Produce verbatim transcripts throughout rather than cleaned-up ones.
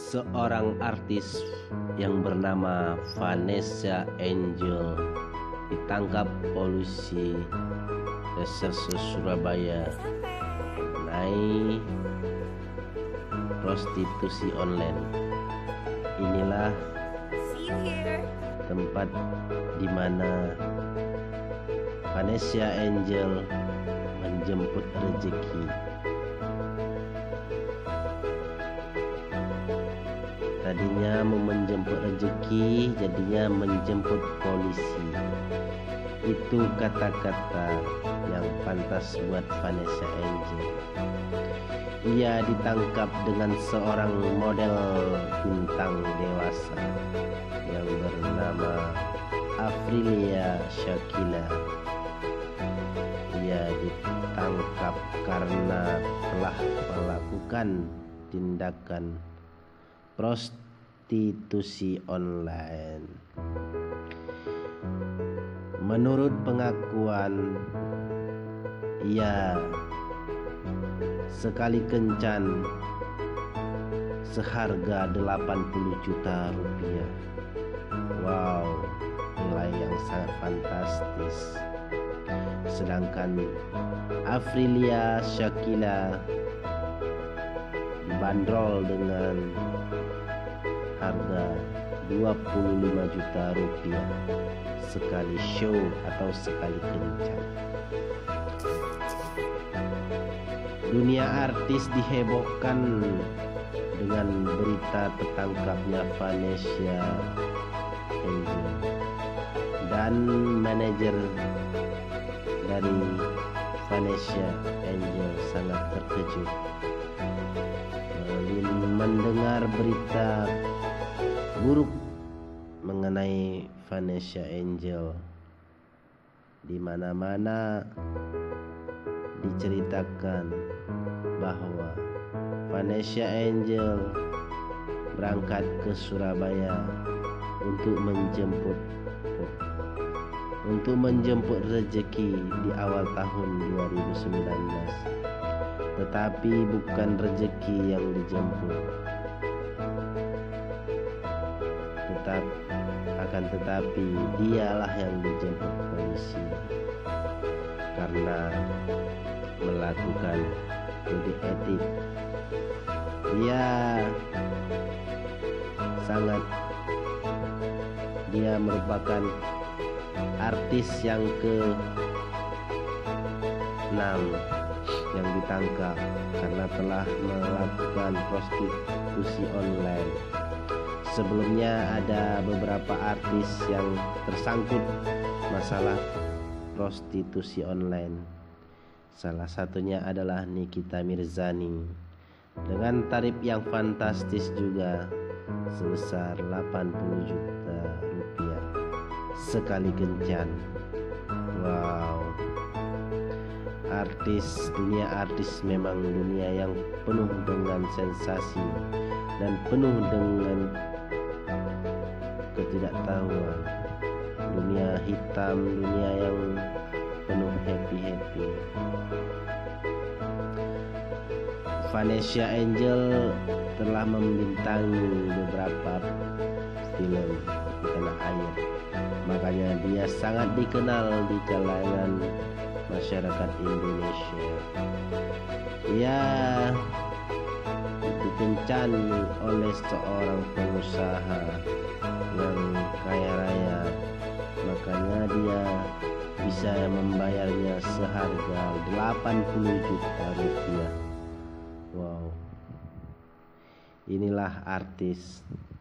Seorang artis yang bernama Vanessa Angel ditangkap polisi Reserse Surabaya mengenai prostitusi online. Inilah tempat di mana Vanessa Angel menjemput rezeki. Tadinya mau menjemput rezeki, jadinya menjemput polisi. Itu kata-kata yang pantas buat Vanessa Angel. Ia ditangkap dengan seorang model bintang dewasa yang bernama Afrilia Shakila. Ia ditangkap karena telah melakukan tindakan prostitusi online. Menurut pengakuan, ia sekali kencan seharga delapan puluh juta rupiah. Wow, nilai yang sangat fantastis. Sedangkan Afrilia Shakila dibanderol dengan harga dua puluh lima juta rupiah sekali show atau sekali kencan. Dunia artis dihebohkan dengan berita tertangkapnya Vanessa Angel, dan manajer dari Vanessa Angel sangat terkejut mendengar berita buruk mengenai Vanessa Angel. Di mana-mana diceritakan bahwa Vanessa Angel berangkat ke Surabaya untuk menjemput untuk menjemput rezeki di awal tahun dua ribu sembilan belas. Tetapi bukan rezeki yang dijemput. Tetap akan tetapi dialah yang dijemput polisi karena melakukan kode etik. Dia sangat dia merupakan artis yang ke enam yang ditangkap karena telah melakukan prostitusi online. Sebelumnya ada beberapa artis yang tersangkut masalah prostitusi online. Salah satunya adalah Nikita Mirzani dengan tarif yang fantastis juga sebesar delapan puluh juta rupiah sekali kencan. Wow. Artis, dunia artis memang dunia yang penuh dengan sensasi dan penuh dengan ketidaktahuan. Dunia hitam, dunia yang penuh happy-happy. Vanessa Angel telah membintangi beberapa film di tanah air. Makanya dia sangat dikenal di kalangan masyarakat Indonesia. Ia dikencani oleh seorang pengusaha yang kaya raya, makanya dia bisa membayarnya seharga delapan puluh juta rupiah. Wow, inilah artis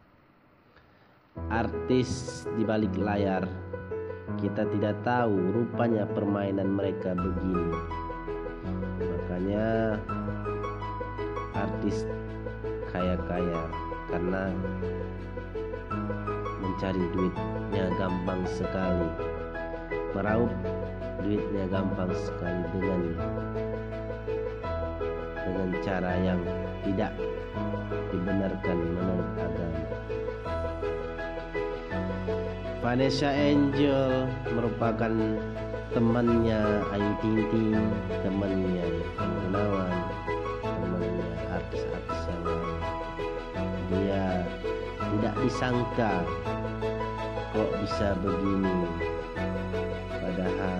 artis di balik layar. Kita tidak tahu rupanya permainan mereka begini. Makanya artis kaya-kaya karena mencari duitnya gampang sekali, meraup duitnya gampang sekali dengan dengan cara yang tidak dibenarkan menurut agama. Vanessa Angel merupakan temannya Ayu Ting Ting, temannya Irfan Gunawan, temannya artis-artis yang lain. dia tidak disangka kok bisa begini, padahal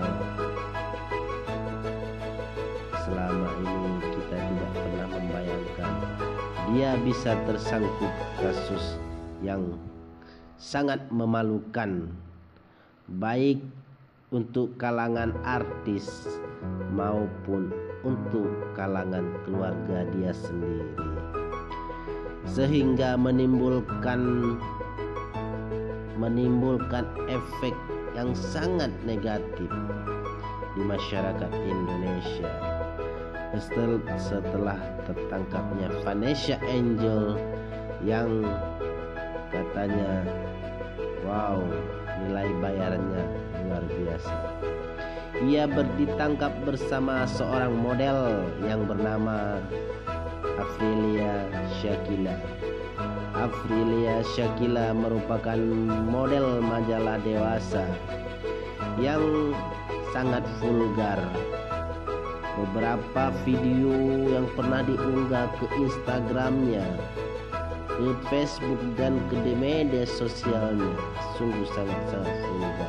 selama ini kita tidak pernah membayangkan dia bisa tersangkut kasus yang sangat memalukan, baik untuk kalangan artis maupun untuk kalangan keluarga dia sendiri, sehingga menimbulkan menimbulkan efek yang sangat negatif di masyarakat Indonesia. Setelah tertangkapnya Vanessa Angel yang katanya wow, nilai bayarnya luar biasa. Ia ditangkap bersama seorang model yang bernama Afrilia Shakila. Afrilia Shakila merupakan model majalah dewasa yang sangat vulgar. Beberapa video yang pernah diunggah ke Instagramnya, ke Facebook dan ke media sosialnya sungguh sangat-sangat vulgar.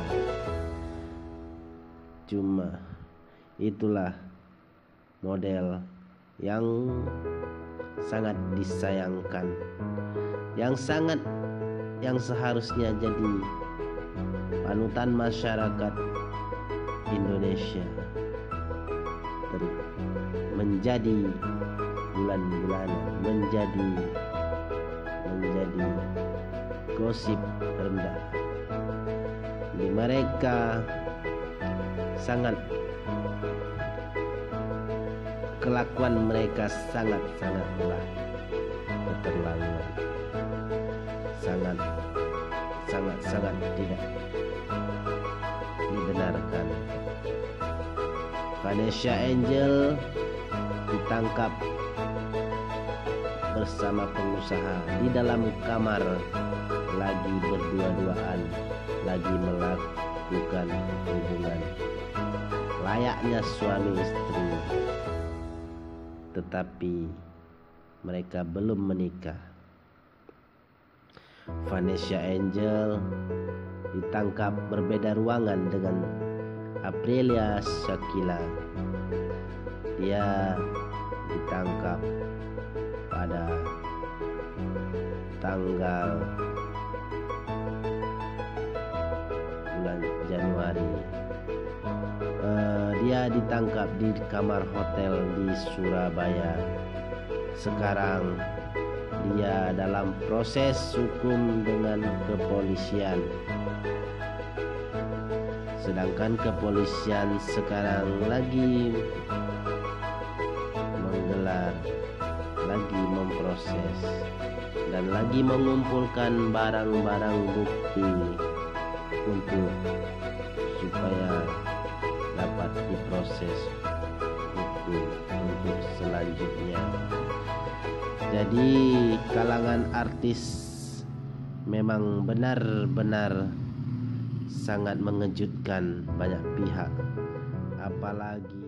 Cuma itulah model yang sangat disayangkan, yang sangat yang seharusnya jadi panutan masyarakat Indonesia, menjadi bulan-bulanan, menjadi menjadi gosip rendah. Di mereka sangat kelakuan mereka sangat-sangatlah keterlaluan, sangat sangat-sangat tidak dibenarkan. Vanessa Angel ditangkap bersama pengusaha di dalam kamar, lagi berdua-duaan, lagi melakukan hubungan layaknya suami istri, tetapi mereka belum menikah. Vanessa Angel ditangkap berbeda ruangan dengan Afrilia Shakila. Dia ditangkap pada tanggal bulan Januari. Uh, dia ditangkap di kamar hotel di Surabaya. Sekarang dia dalam proses hukum dengan kepolisian. Sedangkan kepolisian sekarang lagi menggelar, lagi memproses, dan lagi mengumpulkan barang-barang bukti untuk supaya dapat diproses hukum untuk selanjutnya. Jadi kalangan artis memang benar-benar sangat mengejutkan banyak pihak, apalagi